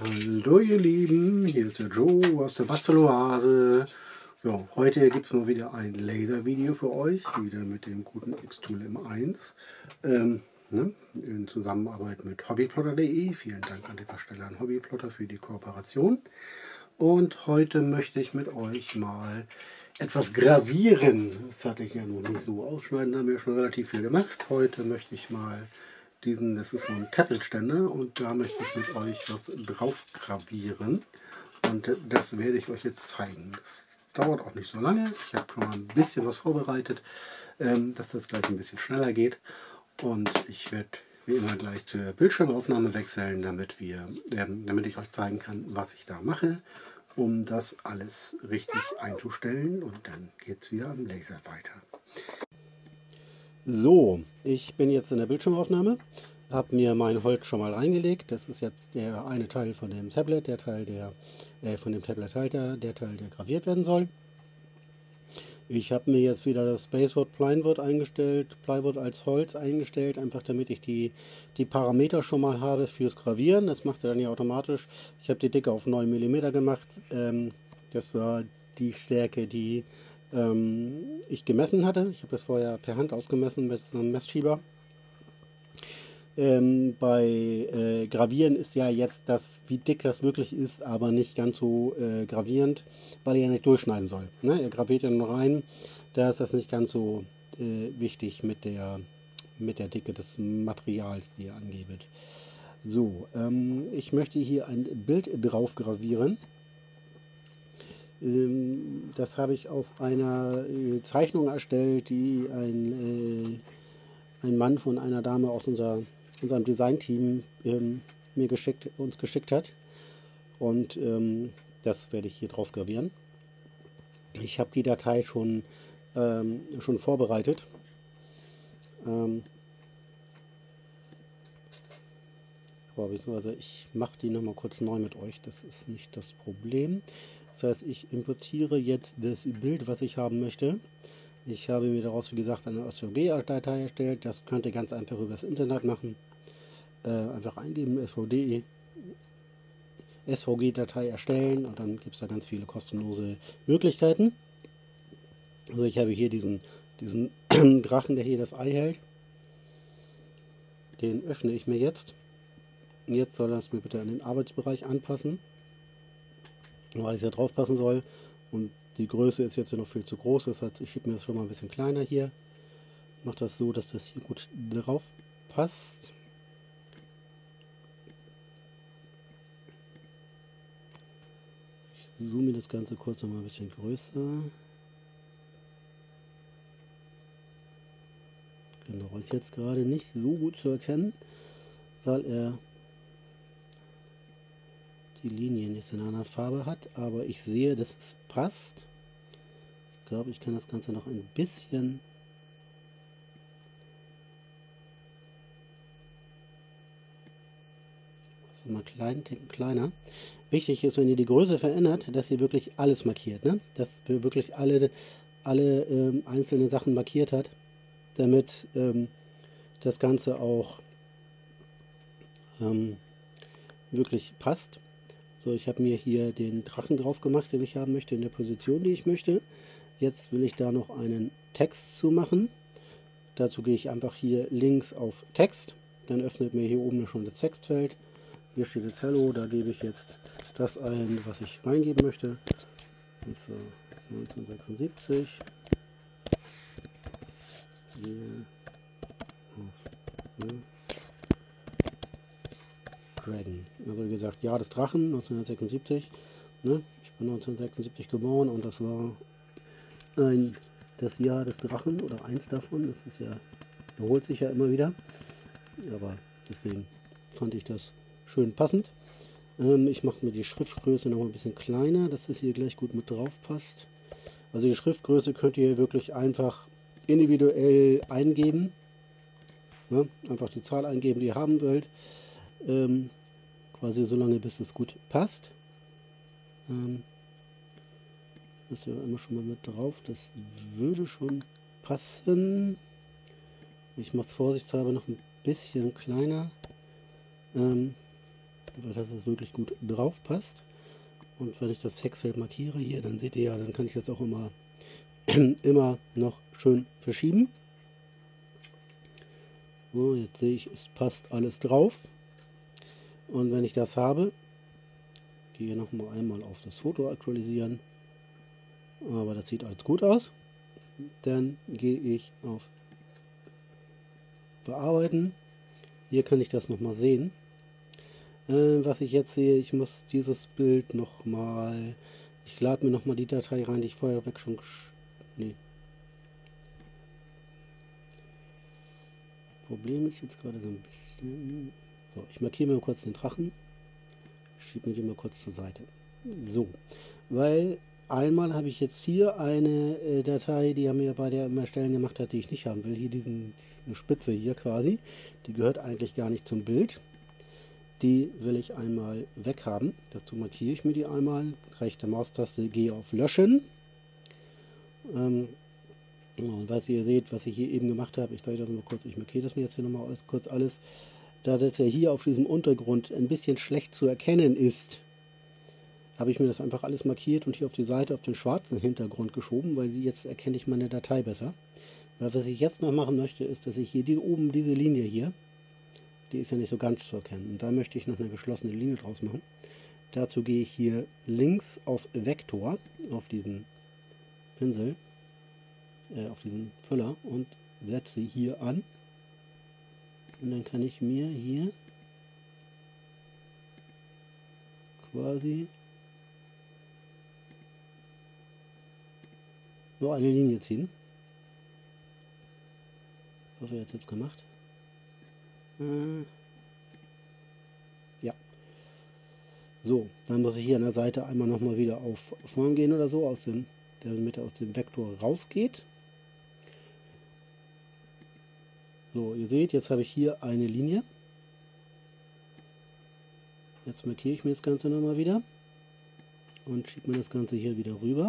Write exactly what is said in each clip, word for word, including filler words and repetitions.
Hallo ihr Lieben, hier ist der Joe aus der Basteloase. So, heute gibt es mal wieder ein Laser-Video für euch, wieder mit dem guten Xtool M eins, ähm, ne, in Zusammenarbeit mit hobbyplotter punkt de. Vielen Dank an dieser Stelle an Hobbyplotter für die Kooperation. Und heute möchte ich mit euch mal etwas gravieren. Das hatte ich ja noch nicht so ausschneiden, da haben wir schon relativ viel gemacht. Heute möchte ich mal diesen, das ist so ein Tablet-Ständer und da möchte ich mit euch was drauf gravieren. Und das werde ich euch jetzt zeigen. Das dauert auch nicht so lange. Ich habe schon mal ein bisschen was vorbereitet, dass das gleich ein bisschen schneller geht. Und ich werde wie immer gleich zur Bildschirmaufnahme wechseln, damit, wir, damit ich euch zeigen kann, was ich da mache, um das alles richtig einzustellen. Und dann geht es wieder am Laser weiter. So, ich bin jetzt in der Bildschirmaufnahme, habe mir mein Holz schon mal reingelegt. Das ist jetzt der eine Teil von dem Tablet, der Teil der äh, von dem Tablet-Halter, der Teil, der graviert werden soll. Ich habe mir jetzt wieder das Spacewood Plywood eingestellt, Plywood als Holz eingestellt, einfach damit ich die, die Parameter schon mal habe fürs Gravieren. Das macht er dann ja automatisch. Ich habe die Dicke auf neun Millimeter gemacht. Ähm, das war die Stärke, die ähm, ich gemessen hatte. Ich habe das vorher per Hand ausgemessen mit so einem Messschieber. Ähm, bei äh, Gravieren ist ja jetzt das, wie dick das wirklich ist, aber nicht ganz so äh, gravierend, weil er ja nicht durchschneiden soll. Ne? Er graviert ja nur rein, da ist das nicht ganz so äh, wichtig mit der, mit der Dicke des Materials, die er angebt. So, ähm, ich möchte hier ein Bild drauf gravieren. Ähm, das habe ich aus einer äh, Zeichnung erstellt, die ein, äh, ein Mann von einer Dame aus unserer unserem Design-Team ähm, mir geschickt, uns geschickt hat. Und ähm, das werde ich hier drauf gravieren. Ich habe die Datei schon, ähm, schon vorbereitet. Ähm, also ich mache die nochmal kurz neu mit euch, das ist nicht das Problem. Das heißt, ich importiere jetzt das Bild, was ich haben möchte. Ich habe mir daraus, wie gesagt, eine S V G-Datei erstellt. Das könnt ihr ganz einfach über das Internet machen. Äh, einfach eingeben, S V G Datei erstellen und dann gibt es da ganz viele kostenlose Möglichkeiten. Also ich habe hier diesen, diesen Drachen, der hier das Ei hält. Den öffne ich mir jetzt. Und jetzt soll das mir bitte an den Arbeitsbereich anpassen, weil es ja drauf passen soll. Und die Größe ist jetzt ja noch viel zu groß, das heißt, ich schiebe mir das schon mal ein bisschen kleiner hier. Mache das so, dass das hier gut drauf passt. Ich zoome das Ganze kurz noch mal ein bisschen größer. Genau, ist jetzt gerade nicht so gut zu erkennen, weil er die Linien jetzt in einer anderen Farbe hat, aber ich sehe, dass es passt. Ich glaube, ich kann das Ganze noch ein bisschen also mal klein, Ticken kleiner. Wichtig ist, wenn ihr die Größe verändert, dass ihr wirklich alles markiert, ne? Dass wir wirklich alle, alle ähm, einzelnen Sachen markiert hat, damit ähm, das Ganze auch ähm, wirklich passt. So, ich habe mir hier den Drachen drauf gemacht, den ich haben möchte, in der Position, die ich möchte. Jetzt will ich da noch einen Text zu machen. Dazu gehe ich einfach hier links auf Text. Dann öffnet mir hier oben schon das Textfeld. Hier steht jetzt Hello, da gebe ich jetzt das ein, was ich reingeben möchte. Und zwar neunzehnhundertsechsundsiebzig. Hier auf Dragon. Also wie gesagt, Jahr des Drachen, neunzehnhundertsechsundsiebzig. Ne? Ich bin neunzehnhundertsechsundsiebzig geboren und das war ein, das Jahr des Drachen oder eins davon. Das ist ja, wiederholt sich ja immer wieder. Aber deswegen fand ich das schön passend. Ähm, ich mache mir die Schriftgröße noch ein bisschen kleiner, dass das hier gleich gut mit drauf passt. Also die Schriftgröße könnt ihr wirklich einfach individuell eingeben. Ne? Einfach die Zahl eingeben, die ihr haben wollt. Ähm, quasi so lange, bis es gut passt. Ähm, das ist ja immer schon mal mit drauf. Das würde schon passen. Ich mache es vorsichtshalber noch ein bisschen kleiner. Ähm, dass es wirklich gut drauf passt. Und wenn ich das Textfeld markiere hier, dann seht ihr ja, dann kann ich das auch immer, immer noch schön verschieben. So, jetzt sehe ich, es passt alles drauf. Und wenn ich das habe, gehe noch mal einmal auf das Foto aktualisieren. Aber das sieht alles gut aus. Dann gehe ich auf Bearbeiten. Hier kann ich das noch mal sehen. Äh, was ich jetzt sehe, ich muss dieses Bild noch mal, ich lade mir noch mal die Datei rein, die ich vorher weg schon, nee. Problem ist jetzt gerade so ein bisschen, so, ich markiere mir kurz den Drachen, schiebe mir den mal kurz zur Seite. So, weil einmal habe ich jetzt hier eine äh, Datei, die er mir bei der Erstellen gemacht hat, die ich nicht haben will. Hier diesen, diese Spitze hier quasi, die gehört eigentlich gar nicht zum Bild. Die will ich einmal weghaben. Dazu markiere ich mir die einmal. Rechte Maustaste, gehe auf Löschen. Ähm, und was ihr seht, was ich hier eben gemacht habe, ich drehe das mal kurz, ich markiere das mir jetzt hier nochmal kurz alles. Da das ja hier auf diesem Untergrund ein bisschen schlecht zu erkennen ist, habe ich mir das einfach alles markiert und hier auf die Seite auf den schwarzen Hintergrund geschoben, weil sie jetzt erkenne ich meine Datei besser. Weil was ich jetzt noch machen möchte, ist, dass ich hier die, oben diese Linie hier, die ist ja nicht so ganz zu erkennen. Und da möchte ich noch eine geschlossene Linie draus machen. Dazu gehe ich hier links auf Vektor, auf diesen Pinsel, äh, auf diesen Füller und setze hier an. Und dann kann ich mir hier quasi nur eine Linie ziehen. Was habe ich jetzt gemacht? Äh, ja. So, dann muss ich hier an der Seite einmal nochmal wieder auf Form gehen oder so, aus dem, damit er aus dem Vektor rausgeht. So, ihr seht, jetzt habe ich hier eine Linie. Jetzt markiere ich mir das Ganze nochmal wieder und schiebe mir das Ganze hier wieder rüber,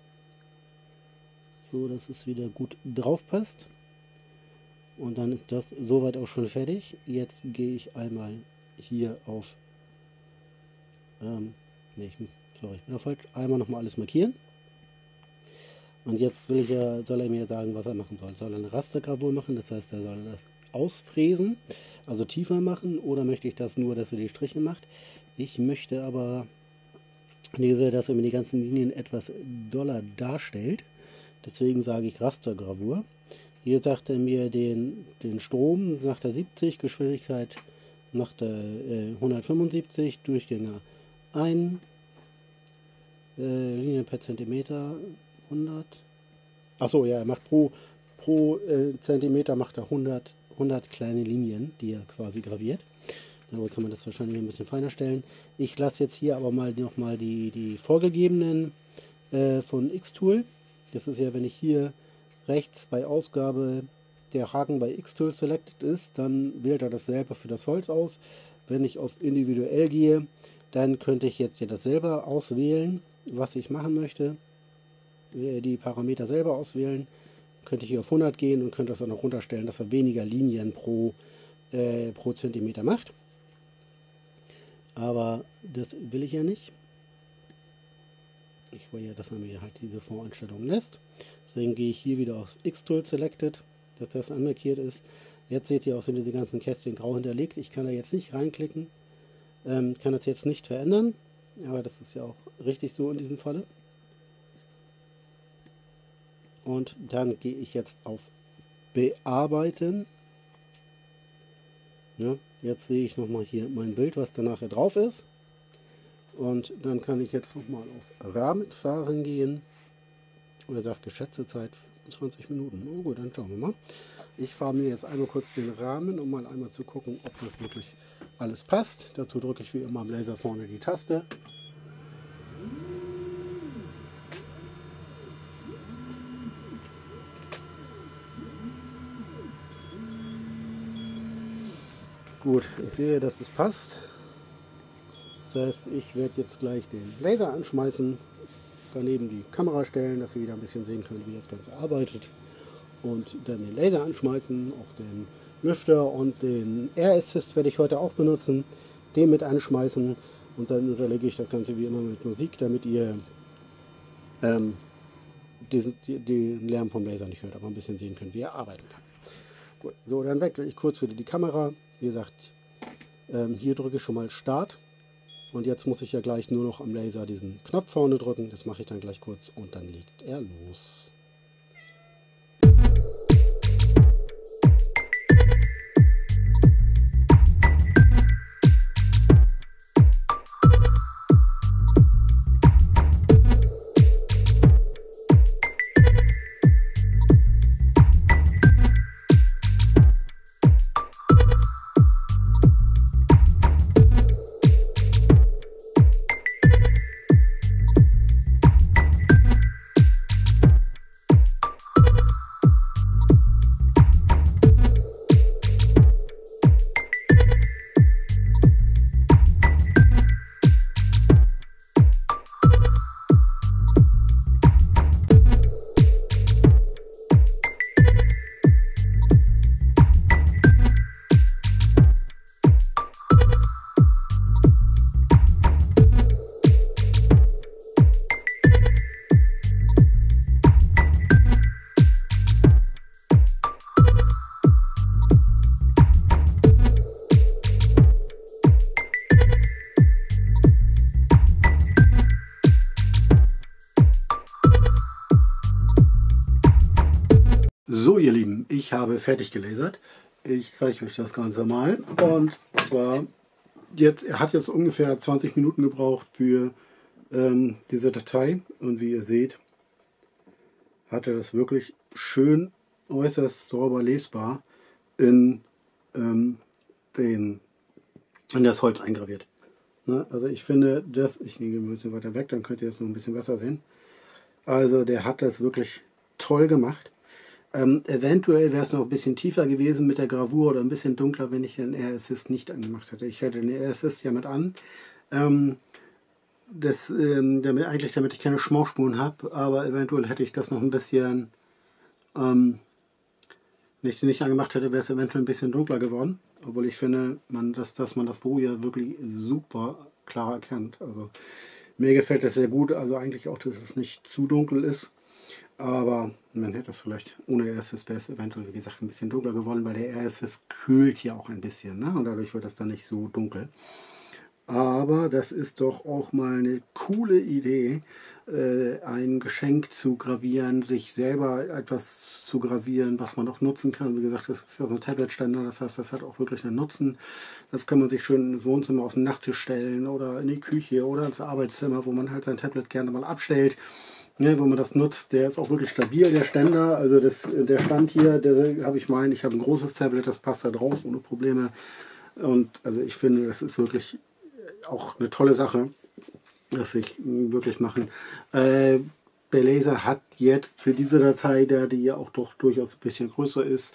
so dass es wieder gut drauf passt. Und dann ist das soweit auch schon fertig. Jetzt gehe ich einmal hier auf, ähm, nee, ich, sorry, ich bin da falsch, einmal nochmal alles markieren. Und jetzt will ich ja, soll er mir sagen, was er machen soll. Soll er eine Rastergravur machen, das heißt, er soll das ausfräsen, also tiefer machen, oder möchte ich das nur, dass er die Striche macht? Ich möchte aber, diese, dass er mir die ganzen Linien etwas doller darstellt. Deswegen sage ich Rastergravur. Hier sagt er mir den, den Strom, sagt er siebzig, Geschwindigkeit macht er äh, hundertfünfundsiebzig, Durchgänger ein, äh, Linien per Zentimeter hundert. Achso, ja, er macht pro, pro äh, Zentimeter macht er hundert, hundert kleine Linien, die er quasi graviert. Darüber kann man das wahrscheinlich ein bisschen feiner stellen. Ich lasse jetzt hier aber mal nochmal die, die vorgegebenen äh, von Xtool. Das ist ja, wenn ich hier rechts bei Ausgabe der Haken bei Xtool selected ist, dann wählt er dasselbe für das Holz aus. Wenn ich auf individuell gehe, dann könnte ich jetzt hier das selber auswählen, was ich machen möchte. Die Parameter selber auswählen. Könnte ich hier auf hundert gehen und könnte das auch noch runterstellen, dass er weniger Linien pro, äh, pro Zentimeter macht. Aber das will ich ja nicht. Ich will ja, dass er mir halt diese Voreinstellung lässt. Deswegen gehe ich hier wieder auf Xtool Selected, dass das anmarkiert ist. Jetzt seht ihr auch, sind diese ganzen Kästchen grau hinterlegt. Ich kann da jetzt nicht reinklicken. Ähm, kann das jetzt nicht verändern. Aber das ist ja auch richtig so in diesem Falle. Und dann gehe ich jetzt auf Bearbeiten. Ja, jetzt sehe ich nochmal hier mein Bild, was da nachher drauf ist. Und dann kann ich jetzt nochmal auf Rahmen fahren gehen. Und er sagt geschätzte Zeit fünfundzwanzig Minuten. Oh gut, dann schauen wir mal. Ich fahre mir jetzt einmal kurz den Rahmen, um mal einmal zu gucken, ob das wirklich alles passt. Dazu drücke ich wie immer am Laser vorne die Taste. Gut, ich sehe, dass es passt. Das heißt, ich werde jetzt gleich den Laser anschmeißen, daneben die Kamera stellen, dass ihr wieder ein bisschen sehen könnt, wie das Ganze arbeitet. Und dann den Laser anschmeißen, auch den Lüfter und den Air Assist werde ich heute auch benutzen. den mit anschmeißen und dann unterlege ich das Ganze wie immer mit Musik, damit ihr ähm, diesen, die, den Lärm vom Laser nicht hört, aber ein bisschen sehen könnt, wie er arbeiten kann. Gut, so, dann wechsle ich kurz wieder die Kamera. Wie gesagt, ähm, hier drücke ich schon mal Start. Und jetzt muss ich ja gleich nur noch am Laser diesen Knopf vorne drücken. Das mache ich dann gleich kurz und dann legt er los. So ihr Lieben, ich habe fertig gelasert. Ich zeige euch das Ganze mal. Und zwar, jetzt, er hat jetzt ungefähr zwanzig Minuten gebraucht für ähm, diese Datei. Und wie ihr seht, hat er das wirklich schön, äußerst sauber lesbar in, ähm, den, in das Holz eingraviert. Ne? Also ich finde das, ich gehe ein bisschen weiter weg, dann könnt ihr es noch ein bisschen besser sehen. Also der hat das wirklich toll gemacht. Ähm, eventuell wäre es noch ein bisschen tiefer gewesen mit der Gravur oder ein bisschen dunkler, wenn ich den Air Assist nicht angemacht hätte. Ich hätte den Air Assist ja mit an, ähm, das, ähm, damit, eigentlich damit ich keine Schmauchspuren habe, aber eventuell hätte ich das noch ein bisschen, ähm, nicht, nicht angemacht hätte, wäre es eventuell ein bisschen dunkler geworden. Obwohl ich finde, man, dass, dass man das Wo ja wirklich super klar erkennt. Also mir gefällt das sehr gut, also eigentlich auch, dass es nicht zu dunkel ist. Aber man hätte das vielleicht, ohne Air Assist wäre es eventuell, wie gesagt, ein bisschen dunkler geworden, weil der Air Assist kühlt hier auch ein bisschen, ne? Und dadurch wird das dann nicht so dunkel. Aber das ist doch auch mal eine coole Idee, äh, ein Geschenk zu gravieren, sich selber etwas zu gravieren, was man auch nutzen kann. Wie gesagt, das ist ja so ein Tablet-Ständer, das heißt, das hat auch wirklich einen Nutzen. Das kann man sich schön ins Wohnzimmer auf den Nachttisch stellen oder in die Küche oder ins Arbeitszimmer, wo man halt sein Tablet gerne mal abstellt. Ja, wo man das nutzt, der ist auch wirklich stabil, der Ständer. Also das, der Stand hier, der habe ich meinen, ich habe ein großes Tablet, das passt da drauf ohne Probleme. Und also ich finde, das ist wirklich auch eine tolle Sache, das sich wirklich machen. Äh, der Laser hat jetzt für diese Datei, der die ja auch doch durchaus ein bisschen größer ist,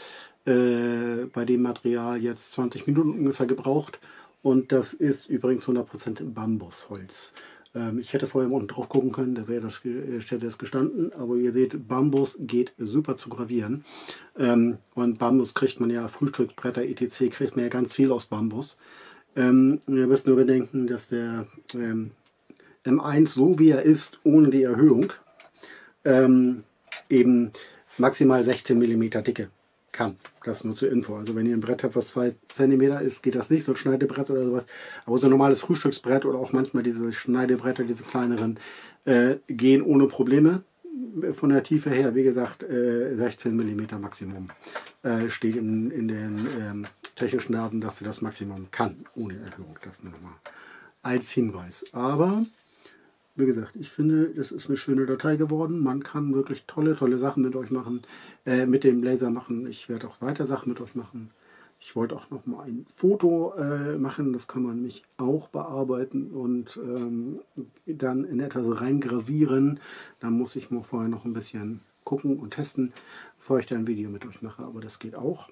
äh, bei dem Material jetzt zwanzig Minuten ungefähr gebraucht. Und das ist übrigens hundert Prozent Bambusholz. Ich hätte vorher unten drauf gucken können, da wäre das, hätte das gestanden, aber ihr seht, Bambus geht super zu gravieren. Ähm, und Bambus kriegt man ja, Frühstücksbretter et cetera kriegt man ja ganz viel aus Bambus. Ähm, ihr müsst nur bedenken, dass der ähm, M eins, so wie er ist, ohne die Erhöhung, ähm, eben maximal sechzehn Millimeter Dicke kann. Das nur zur Info. Also wenn ihr ein Brett habt, was zwei Zentimeter ist, geht das nicht, so ein Schneidebrett oder sowas. Aber so ein normales Frühstücksbrett oder auch manchmal diese Schneidebretter, diese kleineren, äh, gehen ohne Probleme. Von der Tiefe her, wie gesagt, äh, sechzehn Millimeter Maximum. Äh, steht in, in den ähm, technischen Daten, dass sie das Maximum kann, ohne Erhöhung. Das nur mal als Hinweis. Aber wie gesagt, ich finde, das ist eine schöne Datei geworden. Man kann wirklich tolle, tolle Sachen mit euch machen, äh, mit dem Laser machen. Ich werde auch weiter Sachen mit euch machen. Ich wollte auch noch mal ein Foto äh, machen, das kann man mich auch bearbeiten und ähm, dann in etwas reingravieren. Da muss ich mal vorher noch ein bisschen gucken und testen, bevor ich da ein Video mit euch mache, aber das geht auch.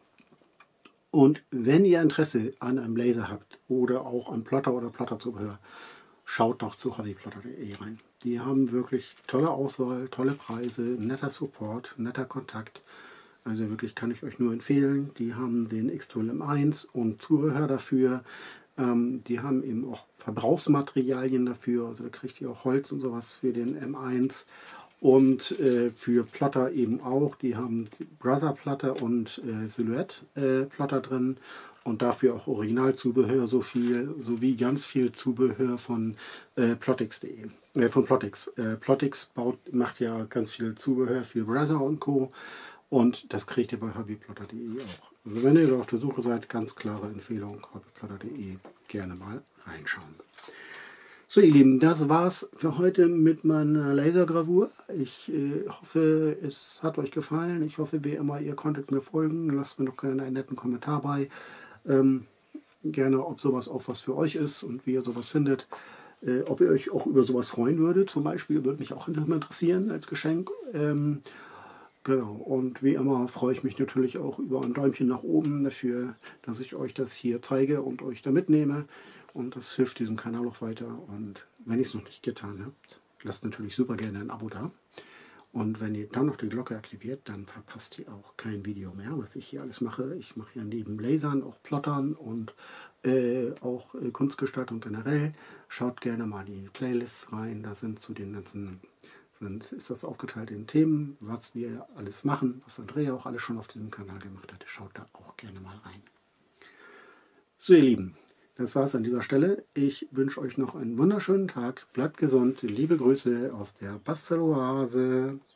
Und wenn ihr Interesse an einem Laser habt oder auch an Plotter oder Plotterzubehör, schaut doch zu hobbyplotter punkt de rein. Die haben wirklich tolle Auswahl, tolle Preise, netter Support, netter Kontakt. Also wirklich kann ich euch nur empfehlen. Die haben den X-Tool M eins und Zubehör dafür. Ähm, die haben eben auch Verbrauchsmaterialien dafür, also da kriegt ihr auch Holz und sowas für den M eins. Und äh, für Plotter eben auch, die haben Brother-Plotter und äh, Silhouette-Plotter drin und dafür auch Originalzubehör so viel, sowie ganz viel Zubehör von äh, Plottix punkt de, äh, von Plottix. Äh, Plottix baut, macht ja ganz viel Zubehör für Brother und Co. Und das kriegt ihr bei hobbyplotter punkt de auch. Also wenn ihr da auf der Suche seid, ganz klare Empfehlung, hobbyplotter punkt de, gerne mal reinschauen. So ihr Lieben, das war's für heute mit meiner Lasergravur. Ich äh, hoffe, es hat euch gefallen. Ich hoffe, wie immer, ihr konntet mir folgen. Lasst mir doch gerne einen netten Kommentar bei. Ähm, gerne, ob sowas auch was für euch ist und wie ihr sowas findet. Äh, ob ihr euch auch über sowas freuen würdet, zum Beispiel, würde mich auch interessieren als Geschenk. Ähm, genau, und wie immer freue ich mich natürlich auch über ein Däumchen nach oben dafür, dass ich euch das hier zeige und euch da mitnehme. Und das hilft diesem Kanal auch weiter. Und wenn ihr es noch nicht getan habt, lasst natürlich super gerne ein Abo da. Und wenn ihr dann noch die Glocke aktiviert, dann verpasst ihr auch kein Video mehr, was ich hier alles mache. Ich mache ja neben Lasern auch Plottern und äh, auch äh, Kunstgestaltung generell. Schaut gerne mal die Playlists rein. Da sind zu den ganzen, sind, ist das aufgeteilt in Themen, was wir alles machen, was Andrea auch alles schon auf diesem Kanal gemacht hat. Schaut da auch gerne mal rein. So ihr Lieben. Das war es an dieser Stelle. Ich wünsche euch noch einen wunderschönen Tag. Bleibt gesund. Liebe Grüße aus der Basteloase.